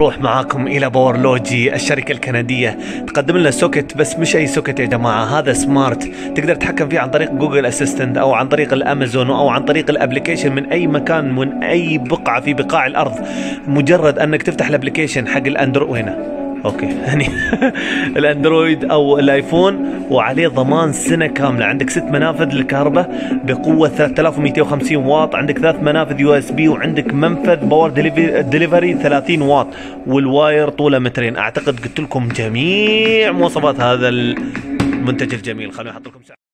نروح معاكم الى باورلوجي الشركة الكندية. تقدم لنا سوكت، بس مش اي سوكت يا جماعة، هذا سمارت تقدر تتحكم فيه عن طريق جوجل اسيستنت او عن طريق الامازون او عن طريق الابليكيشن من اي مكان، من اي بقعة في بقاع الارض. مجرد انك تفتح الابليكيشن حق الاندرويد هنا، اوكي يعني الاندرويد او الايفون، وعليه ضمان سنة كاملة. عندك 6 منافذ للكهرباء بقوة 3250 واط، عندك 3 منافذ يو اس بي، وعندك منفذ باور ديليفري 30 واط، والواير طوله 2 متر. اعتقد قلت لكم جميع مواصفات هذا المنتج الجميل. خلوني احط لكم سعر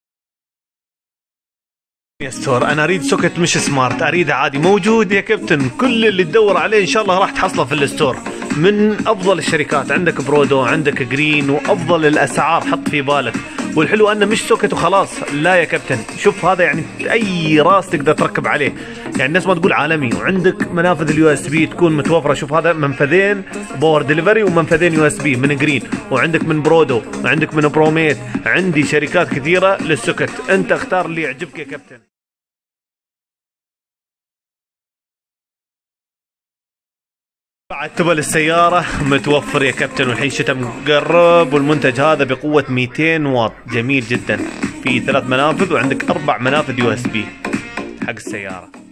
يا ستور. انا اريد سوكت مش سمارت، اريد عادي. موجود يا كابتن، كل اللي تدور عليه ان شاء الله راح تحصله في الستور من افضل الشركات. عندك برودو، عندك جرين، وافضل الاسعار. حط في بالك. والحلو انه مش سوكت وخلاص، لا يا كابتن، شوف هذا يعني اي راس تقدر تركب عليه، يعني الناس ما تقول عالمي. وعندك منافذ اليو اس بي تكون متوفره. شوف هذا منفذين باور ديليفري ومنفذين يو اس بي من جرين، وعندك من برودو، وعندك من بروميت. عندي شركات كثيره للسوكت، انت اختار اللي يعجبك يا كابتن. بعد تبى السيارة متوفر يا كابتن، والحين شتاء مقرب، والمنتج هذا بقوة 200 واط جميل جدا، في 3 منافذ وعندك 4 منافذ يو اس بي حق السيارة.